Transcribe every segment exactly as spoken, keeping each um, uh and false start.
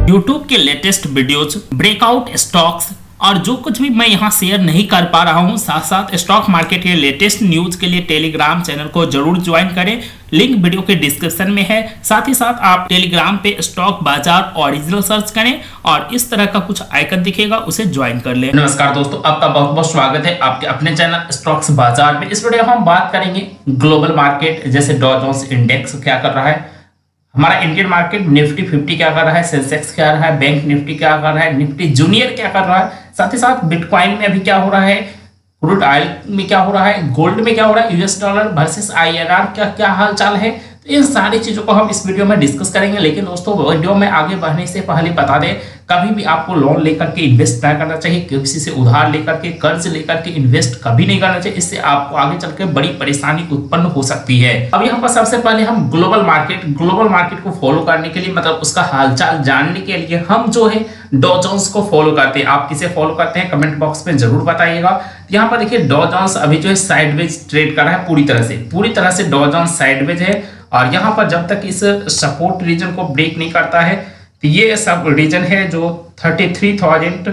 YouTube के latest videos, breakout stocks और जो कुछ भी मैं यहाँ शेयर नहीं कर पा रहा हूँ, साथ साथ स्टॉक मार्केट के लेटेस्ट न्यूज के लिए टेलीग्राम चैनल को जरूर ज्वाइन करें। लिंक वीडियो के डिस्क्रिप्शन में है। साथ ही साथ आप टेलीग्राम पे स्टॉक बाजार ओरिजिनल सर्च करें और इस तरह का कुछ आइकन दिखेगा, उसे ज्वाइन कर लें। नमस्कार दोस्तों, आपका बहुत बहुत स्वागत है आपके अपने चैनल स्टॉक्स बाजार में। इस वीडियो में हम बात करेंगे ग्लोबल मार्केट, जैसे डॉ जोन्स इंडेक्स क्या कर रहा है, हमारा इंडियन मार्केट निफ्टी फिफ्टी क्या कर रहा है, सेंसेक्स क्या कर रहा है, बैंक निफ्टी क्या कर रहा है, निफ्टी जूनियर क्या कर रहा है, साथ ही साथ बिटकॉइन में अभी क्या हो रहा है, क्रूड ऑयल में क्या हो रहा है, गोल्ड में क्या हो रहा है, यूएस डॉलर वर्सेस आईएनआर का क्या हाल चाल है। तो इन सारी चीजों को हम इस वीडियो में डिस्कस करेंगे। लेकिन दोस्तों, वीडियो में आगे बढ़ने से पहले बता दें, कभी भी आपको लोन लेकर के इन्वेस्ट नहीं करना चाहिए, किसी से उधार लेकर के, कर्ज लेकर के इन्वेस्ट कभी नहीं करना चाहिए। इससे आपको आगे चल के बड़ी परेशानी उत्पन्न हो सकती है। अब यहाँ पर सबसे पहले हम ग्लोबल मार्केट ग्लोबल मार्केट को फॉलो करने के लिए, मतलब उसका हालचाल जानने के लिए हम जो है डॉ जोन्स को फॉलो करते हैं। आप किसे फॉलो करते हैं कमेंट बॉक्स में जरूर बताइएगा। यहाँ पर देखिए, डॉ जोन्स अभी जो है साइडवेज ट्रेड कर रहा है, पूरी तरह से पूरी तरह से डॉ जोन्स साइडवेज है। और यहाँ पर जब तक इस सपोर्ट रीजन को ब्रेक नहीं करता है, तो ये सब रीजन है जो thirty three thousand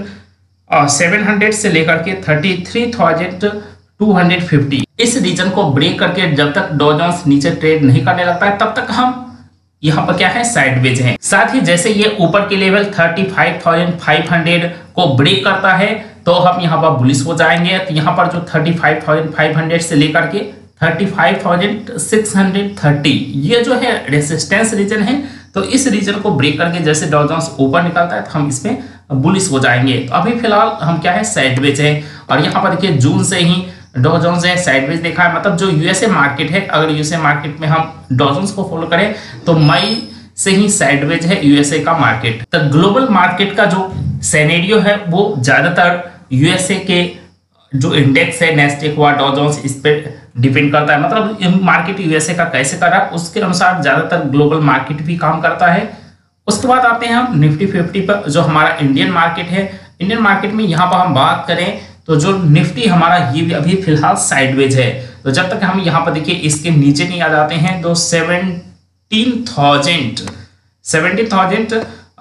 seven hundred से लेकर के thirty three thousand two hundred fifty, इस रीजन को ब्रेक करके जब तक डॉ जोन्स नीचे ट्रेड नहीं करने लगता है, तब तक हम यहाँ पर क्या है, साइडवेज है। साथ ही जैसे ये ऊपर के level thirty five thousand five hundred को ब्रेक करता है, तो हम यहाँ पर बुलिश हो जाएंगे। तो यहाँ पर जो thirty five thousand five hundred से लेकर के thirty five thousand six hundred thirty, ये जो है रेसिस्टेंस रीजन है। तो इस रीजन को ब्रेक करके जैसे डॉ जोन्स ऊपर निकलता है, तो हम इसमें बुलिश हो जाएंगे। तो अभी फिलहाल हम क्या है, साइडवेज है। और यहाँ पर देखिए, जून से ही डॉ जोन्स है साइडवेज देखा है, मतलब जो यूएसए मार्केट है, अगर यूएसए मार्केट में हम डॉ जोन्स को फॉलो करें तो मई से ही साइडवेज है यूएसए का मार्केट। तो ग्लोबल मार्केट का जो सिनेरियो है वो ज्यादातर यूएसए के जो इंडेक्स है, नेस्डेक हुआ, डॉ जोन्स, इस पे डिपेंड करता है। मतलब मार्केट यूएसए का कैसे कर रहा है उसके अनुसार ज्यादातर ग्लोबल मार्केट भी काम करता है। उसके बाद आते हैं हम निफ्टी फिफ्टी पर, जो हमारा इंडियन मार्केट है। इंडियन मार्केट में यहाँ पर हम बात करें तो जो निफ्टी हमारा ये भी अभी फिलहाल साइडवेज है। तो जब तक हम यहाँ पर देखिए इसके नीचे नहीं आ जाते हैं, तो seventeen thousand seventeen thousand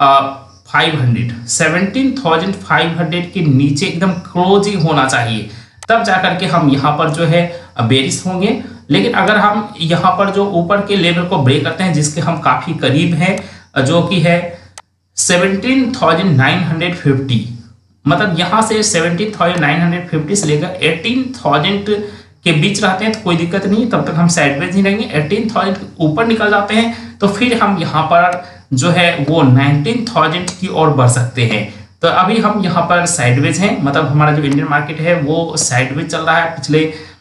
five hundred seventeen thousand five hundred के नीचे एकदम क्लोज ही होना चाहिए, तब जाकर के हम यहाँ पर जो है बेरिश होंगे। लेकिन अगर हम यहाँ पर जो ऊपर के लेवल को ब्रेक करते हैं, जिसके हम काफी करीब हैं, जो कि है seventeen thousand nine hundred fifty, मतलब यहाँ से seventeen thousand nine hundred fifty से लेकर एटीन थाउजेंड के बीच रहते हैं तो कोई दिक्कत नहीं, तब तक हम साइडवेज ही रहेंगे। एटीन थाउजेंड ऊपर निकल जाते हैं तो फिर हम यहाँ पर जो है वो नाइनटीन थाउजेंड की ओर बढ़ सकते हैं। तो अभी हम यहाँ पर साइडवेज हैं, मतलब हमारा जो इंडियन मार्केट है वो साइडवेज चल रहा है। पिछले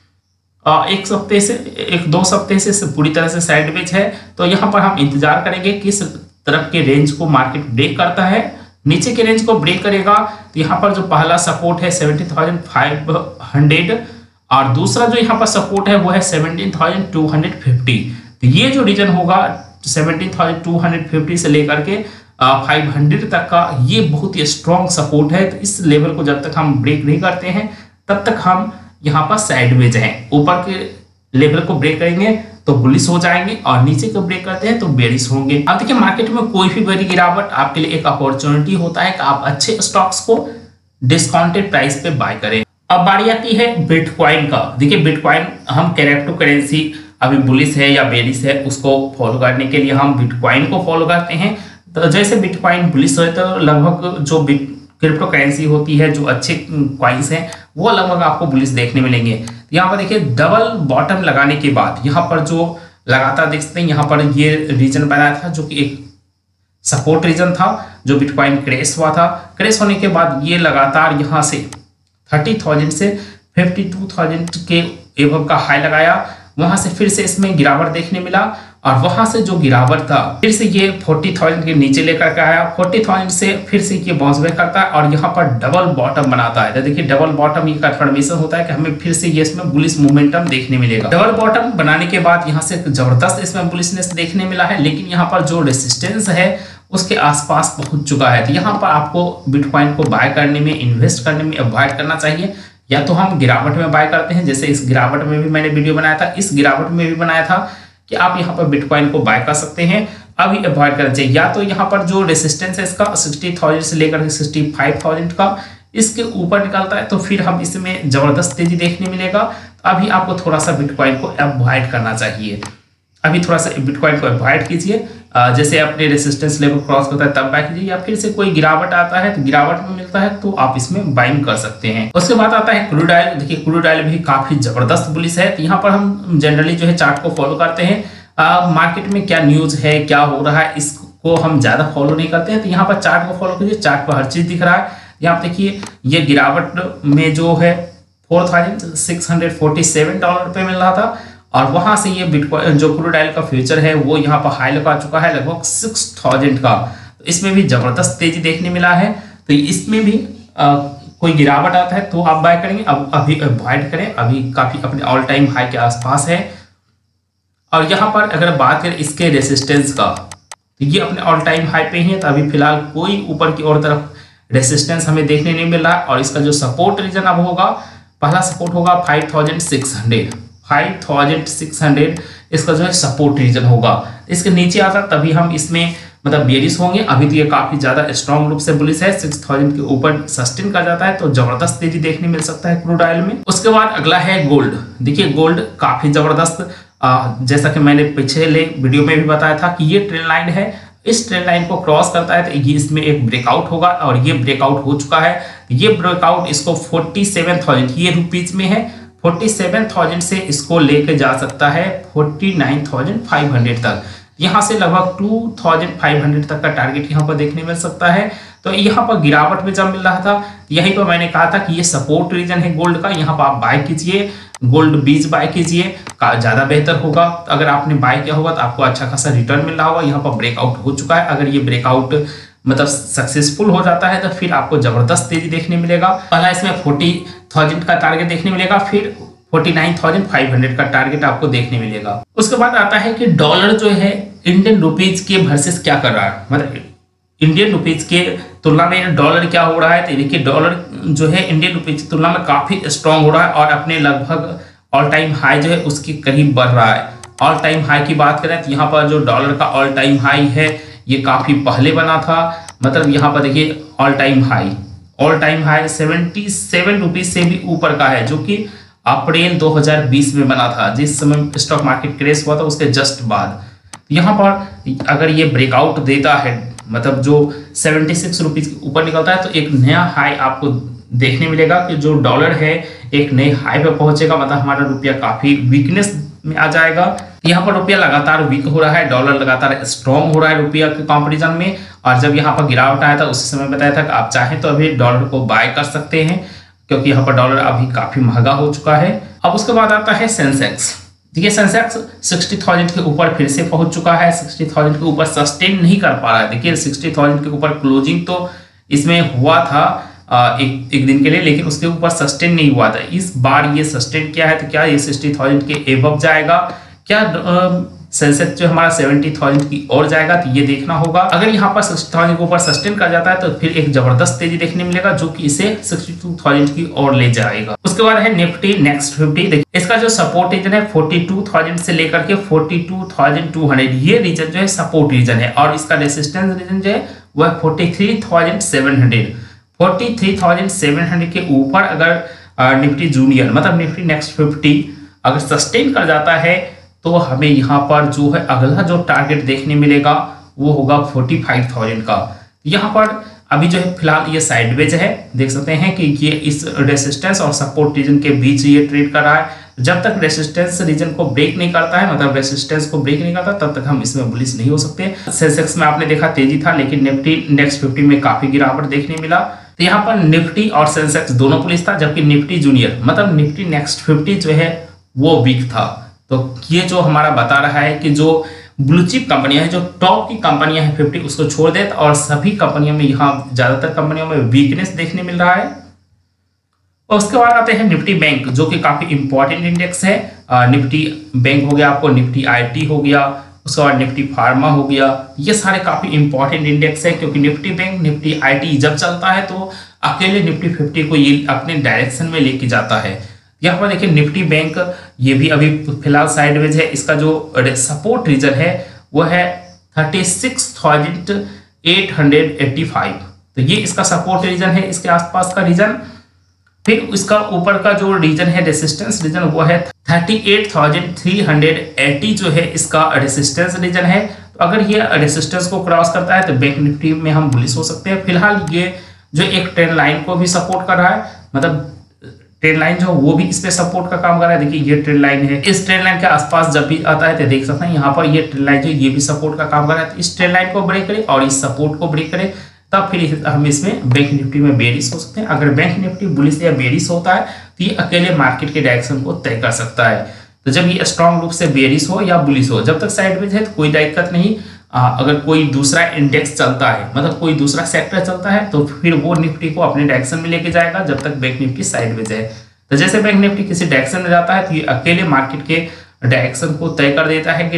एक हफ्ते से एक दो हफ्ते से पूरी तरह से साइडवेज है। तो यहाँ पर हम इंतजार करेंगे किस तरफ के रेंज को मार्केट ब्रेक करता है। नीचे के रेंज को ब्रेक करेगा तो यहाँ पर जो पहला सपोर्ट है सेवनटीन थाउजेंड फाइव हंड्रेड, और दूसरा जो यहाँ पर सपोर्ट है वो है seventeen thousand two hundred fifty. तो ये जो रीजन होगा seventeen thousand two hundred fifty से लेकर के फाइव हंड्रेड तक का, ये बहुत ही स्ट्रॉन्ग सपोर्ट है। तो इस लेवल को जब तक हम ब्रेक नहीं करते हैं, तब तक हम यहाँ पर साइडवेज हैं। ऊपर के लेवल को ब्रेक करेंगे तो बुलिश हो जाएंगे, और नीचे को ब्रेक करते हैं तो बेरिश होंगे। अब देखिए, मार्केट में कोई भी बड़ी गिरावट आपके लिए एक अपॉर्चुनिटी होता है कि आप अच्छे स्टॉक्स को डिस्काउंटेड प्राइस पे बाय करें। अब बारी आती है बिटकॉइन का। देखिए, बिटकॉइन हम क्रिप्टो करेंसी अभी बुलिश है या बेरिश है, उसको फॉलो करने के लिए हम बिटकॉइन को फॉलो करते हैं। तो जैसे बिटकॉइन बुलिश हो तो लगभग जो क्रिप्टो करेंसी होती है, जो अच्छे कॉइन्स हैं, वो लगभग आपको बुलिश देखने मिलेंगे। तो यहाँ पर देखिए, डबल बॉटम लगाने के बाद यहाँ पर जो लगातार देख सकते हैं, यहाँ पर ये रीजन बनाया था जो कि एक सपोर्ट रीजन था, जो बिटकॉइन क्रैश हुआ था। क्रैश होने के बाद ये लगातार यहाँ से थर्टी थाउजेंड से फिफ्टी टू थाउजेंड के एबव का हाई लगाया, वहां से फिर से इसमें गिरावट देखने मिला, और वहां से जो गिरावट था फिर से ये फोर्टी थाउजेंड के नीचे लेकर के आया। फोर्टी थाउजेंड से फिर से ये बाउंस बैक करता है और यहाँ पर डबल बॉटम बनाता है। तो देखिए, डबल बॉटम ये कंफर्मेशन होता है कि हमें फिर से ये इसमें बुलिश मोमेंटम देखने मिलेगा। डबल बॉटम बनाने के बाद यहाँ से जबरदस्त इसमें बुलिशनेस देखने मिला है, लेकिन यहाँ पर जो रेसिस्टेंस है उसके आसपास पहुंच चुका है। तो यहाँ पर आपको बिटकॉइन को बाय करने में, इन्वेस्ट करने में अवॉइड करना चाहिए। या तो हम गिरावट में बाय करते हैं, जैसे इस गिरावट में भी मैंने वीडियो बनाया था, इस गिरावट में भी बनाया था कि आप यहाँ पर बिटकॉइन को बाय कर सकते हैं। अभी अवॉइड करना चाहिए। या तो यहाँ पर जो रेसिस्टेंस है इसका सिक्सटी थाउजेंड से लेकर के सिक्सटी फाइव थाउजेंड का इसके ऊपर निकलता है तो फिर हम इसमें जबरदस्त तेजी देखने मिलेगा। तो अभी आपको थोड़ा सा बिटकॉइन को अवॉइड करना चाहिए, अभी थोड़ा सा बिटकॉइन को अवॉइड कीजिए। जैसे अपने रेसिस्टेंस लेवल क्रॉस करता है तब बाय कीजिए, या फिर से कोई गिरावट आता है तो गिरावट में मिलता है तो आप इसमें बाइंग कर सकते हैं। उसके बाद आता है क्रूड ऑयल। देखिए क्रूड ऑयल भी काफी जबरदस्त बुलिश है। तो यहाँ पर हम जनरली जो है चार्ट को फॉलो करते हैं, मार्केट में क्या न्यूज है क्या हो रहा है इसको हम ज्यादा फॉलो नहीं करते हैं। तो यहाँ पर चार्ट को फॉलो कीजिए, चार्ट पर हर चीज दिख रहा है। यहाँ पर देखिए ये गिरावट में जो है four thousand six hundred forty seven dollar पे मिल रहा था, और वहां से ये बिटकॉइन जो क्रूड ऑयल का फ्यूचर है वो यहाँ पर हाई लगा चुका है लगभग सिक्स थाउजेंड का। तो इसमें भी जबरदस्त तेजी देखने मिला है। तो इसमें भी आ, कोई गिरावट आता है तो आप बाय करेंगे, अब अभी अवॉइड करें, अभी काफी अपने ऑल टाइम हाई के आसपास है। और यहाँ पर अगर बात करें इसके रेसिस्टेंस का तो ये अपने ऑल टाइम हाई पे ही है। तो अभी फिलहाल कोई ऊपर की ओर तरफ रेसिस्टेंस हमें देखने नहीं मिल रहा है। और इसका जो सपोर्ट रीजन अब होगा, पहला सपोर्ट होगा five thousand six hundred, five thousand six hundred इसका जो है सपोर्ट रीजन होगा। इसके नीचे आता तभी हम इसमें मतलब बेरिश होंगे। अभी तो ये काफी ज्यादा स्ट्रॉन्ग रूप से बुलिश है, सिक्स थाउजेंड के ऊपर सस्टेन कर जाता है तो जबरदस्त तेजी देखने मिल सकता है क्रूड ऑयल में। उसके बाद अगला है गोल्ड। देखिए गोल्ड काफी जबरदस्त, जैसा कि मैंने पिछले वीडियो में भी बताया था कि ये ट्रेंड लाइन है, इस ट्रेंड लाइन को क्रॉस करता है तो ये इसमें एक ब्रेकआउट होगा, और ये ब्रेकआउट हो चुका है। ये ब्रेकआउट इसको फोर्टी सेवन थाउजेंड ये रुपीज में है, फोर्टी सेवन थाउजेंड से इसको लेके जा सकता है forty nine thousand five hundred तक। यहाँ से लगभग टू थाउजेंड फाइव हंड्रेड तक का टारगेट यहाँ पर देखने मिल सकता है। तो यहाँ पर गिरावट में जब मिल रहा था यहीं पर मैंने कहा था कि ये सपोर्ट रीजन है गोल्ड का, यहाँ पर आप बाय कीजिए, गोल्ड बीज बाय कीजिए, ज्यादा बेहतर होगा। अगर आपने बाय किया होगा तो आपको अच्छा खासा रिटर्न मिल रहा होगा। यहाँ पर ब्रेकआउट हो चुका है, अगर ये ब्रेकआउट मतलब सक्सेसफुल हो जाता है तो फिर आपको जबरदस्त तेजी देखने मिलेगा। पहला इसमें फोर्टी थाउजेंड का टारगेट देखने मिलेगा, फिर forty nine thousand five hundred का टारगेट आपको देखने मिलेगा। उसके बाद आता है कि डॉलर जो है इंडियन रुपीज के वर्सेस क्या कर रहा है, मतलब इंडियन रुपीज के तुलना में डॉलर क्या हो रहा है। तो देखिए डॉलर जो है इंडियन रुपीज की तुलना में काफी स्ट्रांग हो रहा है और अपने लगभग ऑल टाइम हाई जो है उसके करीब बढ़ रहा है। ऑल टाइम हाई की बात करें तो यहाँ पर जो डॉलर का ऑल टाइम हाई है ये काफी पहले बना था, मतलब यहाँ पर देखिए all time high all time high seventy seven rupees से भी ऊपर का है, जो कि अप्रैल दो हज़ार बीस में बना था, जिस समय स्टॉक मार्केट क्रैश हुआ था उसके जस्ट बाद। यहाँ पर अगर ये ब्रेकआउट देता है, मतलब जो सेवेंटी सिक्स रुपीज के ऊपर निकलता है, तो एक नया हाई आपको देखने मिलेगा कि जो डॉलर है एक नए हाई पे पहुंचेगा, मतलब हमारा रुपया काफी वीकनेस में आ जाएगा। यहाँ पर रुपया लगातार वीक हो रहा है, डॉलर लगातार स्ट्रॉन्ग हो रहा है रुपया के कंपैरिजन में। और जब यहाँ पर गिरावट आया था उस समय बताया था कि आप चाहें तो अभी डॉलर को बाय कर सकते हैं, क्योंकि यहाँ पर डॉलर अभी काफी महंगा हो चुका है। अब उसके बाद आता है सेंसेक्स। देखिए सेंसेक्स सिक्सटी थाउजेंड के ऊपर फिर से पहुंच चुका है, सिक्सटी थाउजेंड के ऊपर सस्टेन नहीं कर पा रहा है। देखिए सिक्सटी थाउजेंड के ऊपर क्लोजिंग तो इसमें हुआ था एक एक दिन के लिए, लेकिन उसके ऊपर सस्टेन नहीं हुआ था। इस बार ये सस्टेन किया है, तो क्या ये सिक्सटी थाउजेंड के एबव जाएगा, क्या सेंसेक्स जो हमारा सेवेंटी थाउजेंड की ओर जाएगा, तो ये देखना होगा। अगर यहाँ पर सिक्सटी थाउजेंड के ऊपर सस्टेन कर जाता है तो फिर एक जबरदस्त तेजी देखने मिलेगा, जो कि इसे सिक्सटी टू थाउजेंड की ओर ले जाएगा। उसके बाद है निफ्टी नेक्स्ट फिफ्टी। देखिए इसका जो सपोर्ट रीजन है फोर्टी टू थाउजेंड से लेकर के forty two thousand two hundred, ये रीजन जो है सपोर्ट रीजन है, और इसका रेसिस्टेंस रीजन जो है वह forty three thousand seven hundred forty three thousand seven hundred के ऊपर अगर निफ्टी जूनियर मतलब निफ्टी नेक्स्ट फिफ्टी अगर सस्टेन कर जाता है तो हमें यहाँ पर जो है अगला जो टारगेट देखने मिलेगा वो होगा फोर्टी फाइव थाउजेंड का। यहाँ पर अभी जो है फिलहाल ये साइडवेज है, देख सकते हैं कि ये इस रेसिस्टेंस और सपोर्ट रीजन के बीच ये ट्रेड कर रहा है। जब तक रेसिस्टेंस रीजन को ब्रेक नहीं करता है, मतलब रेसिस्टेंस को ब्रेक नहीं करता, तब तक हम इसमें बुलिश नहीं हो सकते। सेंसेक्स में आपने देखा तेजी था, लेकिन निफ्टी नेक्स्ट फिफ्टी में काफी गिरावट देखने मिला। तो यहाँ पर निफ्टी और सेंसेक्स दोनों बुलिश था, जबकि निफ्टी जूनियर मतलब निफ्टी नेक्स्ट फिफ्टी जो है वो वीक था। तो ये जो हमारा बता रहा है कि जो ब्लू चिप कंपनियां हैं, जो टॉप की कंपनियां हैं फिफ्टी, उसको छोड़ दे, और सभी कंपनियों में यहाँ ज्यादातर कंपनियों में वीकनेस देखने मिल रहा है। और उसके बाद आते हैं निफ्टी बैंक, जो कि काफी इंपॉर्टेंट इंडेक्स है। निफ्टी बैंक हो गया, आपको निफ्टी आईटी हो गया, उसके बाद निफ्टी फार्मा हो गया, ये सारे काफी इंपॉर्टेंट इंडेक्स है, क्योंकि निफ्टी बैंक निफ्टी आईटी जब चलता है तो अकेले निफ्टी फिफ्टी को ये अपने डायरेक्शन में लेके जाता है। यहाँ पर देखिए निफ्टी बैंक ये भी अभी फिलहाल साइडवेज है, इसका जो सपोर्ट रीजन है वो है thirty six thousand eight hundred eighty five. तो ये इसका सपोर्ट रीजन है, इसके आसपास का रीजन। फिर इसका ऊपर का जो रीजन है रेसिस्टेंस रीजन वो है thirty eight thousand three hundred eighty जो है इसका रेसिस्टेंस रीजन है। तो अगर ये रेसिस्टेंस को क्रॉस करता है तो बैंक निफ्टी में हम बुलिश हो सकते हैं। फिलहाल ये जो एक ट्रेंड लाइन को भी सपोर्ट कर रहा है, मतलब ट्रेंड लाइन जो वो भी इस पे सपोर्ट का काम कर रहा है। देखिए ये ट्रेंड लाइन है, इस ट्रेंड लाइन के आसपास जब भी आता है तो देख सकते हैं यहाँ पर ये ट्रेंड लाइन जो ये भी सपोर्ट का काम कर रहा है। तो इस ट्रेंड लाइन को ब्रेक करे और इस सपोर्ट को ब्रेक करे तब फिर हम इसमें बैंक निफ्टी में बेरिश हो सकते हैं। अगर बैंक निफ्टी बुलिश या बेरिश होता है तो ये अकेले मार्केट के डायरेक्शन को तय कर सकता है। तो जब ये स्ट्रॉन्ग रूप से बेरिश हो या बुलिश हो, जब तक साइडवेज है तो कोई दिक्कत नहीं। आ, अगर कोई दूसरा इंडेक्स चलता है, मतलब कोई दूसरा सेक्टर चलता है, तो फिर वो निफ्टी को अपने डायरेक्शन में लेके जाएगा जब तक बैंक निफ्टी साइडवेज है। तो जैसे बैंक निफ्टी किसी डायरेक्शन में जाता है तो ये अकेले मार्केट के डायरेक्शन को तय कर देता है कि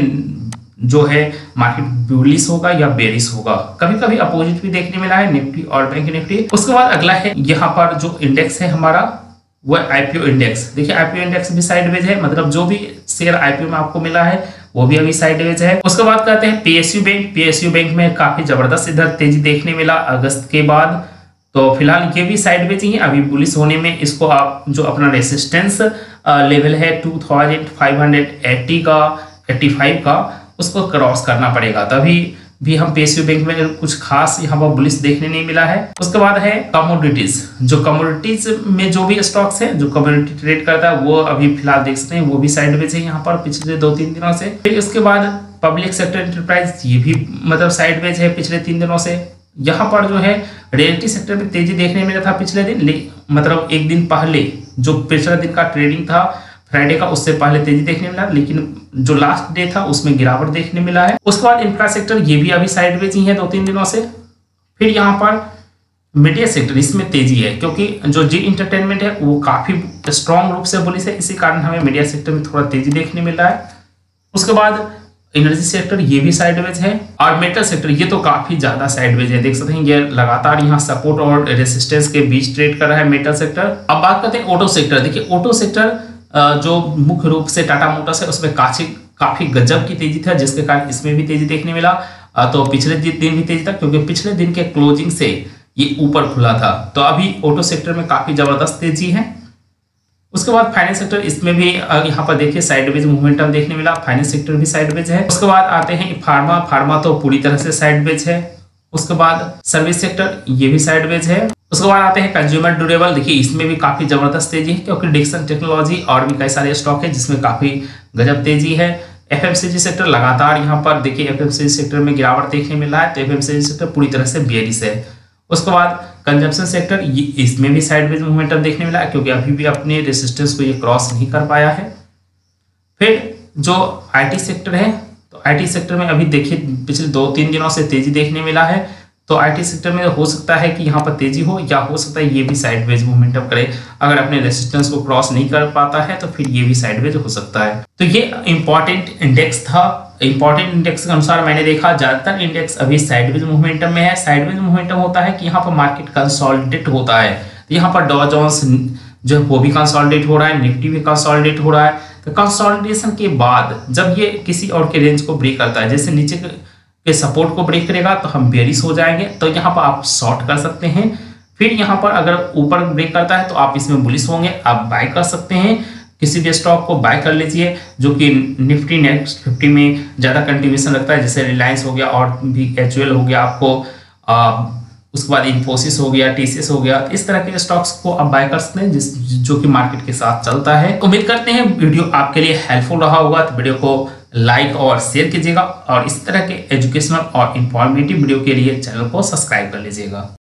जो है मार्केट बुलिश होगा या बेरिश होगा। कभी कभी अपोजिट भी देखने मिला है निफ्टी और बैंक निफ्टी। उसके बाद अगला है यहाँ पर जो इंडेक्स है हमारा वो आईपीओ इंडेक्स। देखिए आईपीओ इंडेक्स भी साइडवेज है, मतलब जो भी शेयर आईपीओ में आपको मिला है वो भी अभी साइडवेज है। उसके बाद कहते हैं पीएसयू बैंक। पीएसयू बैंक में काफी जबरदस्त इधर तेजी देखने मिला अगस्त के बाद। तो फिलहाल ये भी साइडवेज ही है, अभी बुलिश होने में इसको आप जो अपना रेसिस्टेंस लेवल है two thousand five hundred eighty का एटी फाइव का उसको क्रॉस करना पड़ेगा, तभी भी हम पीएसयू बैंक में कुछ खास यहाँ पर बुलिश देखने नहीं मिला है। उसके बाद है कमोडिटीज। जो कमोडिटीज में जो भी स्टॉक्स है जो कमोडिटी ट्रेड करता है वो अभी फिलहाल देख सकते हैं वो भी साइडवेज है यहाँ पर पिछले दो तीन दिनों से। फिर उसके बाद पब्लिक सेक्टर एंटरप्राइज, ये भी मतलब साइडवेज है पिछले तीन दिनों से। यहाँ पर जो है रियल्टी सेक्टर में तेजी देखने मिला था पिछले दिन, मतलब एक दिन पहले जो पिछले दिन का ट्रेडिंग था फ्राइडे का, उससे पहले तेजी देखने मिला, लेकिन जो लास्ट डे था उसमें गिरावट देखने मिला है। उसके बाद इंफ्रा सेक्टर, ये भी अभी साइडवेज ही है दो तीन दिनों से। फिर यहाँ पर मीडिया सेक्टर, इसमें तेजी है क्योंकि जो जी इंटरटेनमेंट है वो काफी स्ट्रॉन्ग रूप से बुलिश है, इसी कारण हमें मीडिया सेक्टर में थोड़ा तेजी देखने मिल रहा है। उसके बाद एनर्जी सेक्टर, ये भी साइडवेज है। और मेटल सेक्टर ये तो काफी ज्यादा साइडवेज है, देख सकते हैं ये लगातार यहाँ सपोर्ट और रेसिस्टेंस के बीच ट्रेड कर रहा है मेटल सेक्टर। अब बात करते हैं ऑटो सेक्टर। देखिए ऑटो सेक्टर जो मुख्य रूप से टाटा मोटर्स है उसमें काफी काफी गजब की तेजी था, जिसके कारण इसमें भी तेजी देखने मिला। तो पिछले दिन भी तेजी था क्योंकि पिछले दिन के क्लोजिंग से ये ऊपर खुला था। तो अभी ऑटो सेक्टर में काफी जबरदस्त तेजी है। उसके बाद फाइनेंस सेक्टर, इसमें भी यहाँ पर देखिए साइडवेज मूवमेंटम देखने मिला, फाइनेंस सेक्टर भी साइडवेज है। उसके बाद आते हैं फार्मा। फार्मा तो पूरी तरह से साइडवेज है। उसके बाद सर्विस सेक्टर, ये भी साइडवेज है। उसके बाद आते हैं कंज्यूमर ड्यूरेबल। देखिए इसमें भी काफी जबरदस्त तेजी है क्योंकि डिक्सन टेक्नोलॉजी और भी कई सारे स्टॉक है जिसमें काफी गजब तेजी है। एफएमसीजी सेक्टर लगातार यहाँ पर देखिए एफएमसीजी सेक्टर में गिरावट देखने मिल रहा है, तो एफएमसीजी सेक्टर पूरी तरह से बेरिश है। उसके बाद कंजम्पशन सेक्टर, ये इसमें भी साइडवेज मूवमेंटम देखने मिला है क्योंकि अभी भी अपने रेसिस्टेंस को ये क्रॉस नहीं कर पाया है। फिर जो आईटी सेक्टर है, तो आईटी सेक्टर में अभी देखिए पिछले दो तीन दिनों से तेजी देखने मिला है। तो आईटी सेक्टर में हो सकता है कि यहाँ पर तेजी हो या हो सकता है ये भी साइडवेज मूवमेंटम करे। अगर अपने रेसिस्टेंस को क्रॉस नहीं कर पाता है तो फिर ये भी साइडवेज हो सकता है। तो ये इंपॉर्टेंट इंडेक्स था। इंपॉर्टेंट इंडेक्स के अनुसार मैंने देखा ज्यादातर इंडेक्स अभी साइडवेज मूवमेंटम में है। साइडवेज मूवमेंटम होता है कि यहाँ पर मार्केट कंसोलिडेट होता है। तो यहाँ पर डॉ जोन्स जो वो भी कंसोलिडेट हो रहा है, निफ्टी भी कंसोलिडेट हो रहा है। तो कंसोलिडेशन के बाद जब ये किसी और के रेंज को ब्रेक करता है, जैसे नीचे के सपोर्ट को ब्रेक करेगा तो हम बेरिश हो जाएंगे, तो यहाँ पर आप शॉर्ट कर सकते हैं। फिर यहाँ पर अगर ऊपर ब्रेक करता है तो आप इसमें बुलिश होंगे, आप बाय कर सकते हैं। किसी भी स्टॉक को बाय कर लीजिए जो कि निफ्टी नेक्स्ट फिफ्टी में ज़्यादा कंट्रीब्यूशन रखता है, जैसे रिलायंस हो गया और भी एचयूएल हो गया आपको, आ, उसके बाद इन्फोसिस हो गया, टीसीएस हो गया। इस तरह के स्टॉक्स को आप बाय कर सकते हैं जिस जो कि मार्केट के साथ चलता है। उम्मीद करते हैं वीडियो आपके लिए हेल्पफुल रहा होगा, तो वीडियो को लाइक और शेयर कीजिएगा और इस तरह के एजुकेशनल और इंफॉर्मेटिव वीडियो के लिए चैनल को सब्सक्राइब कर लीजिएगा।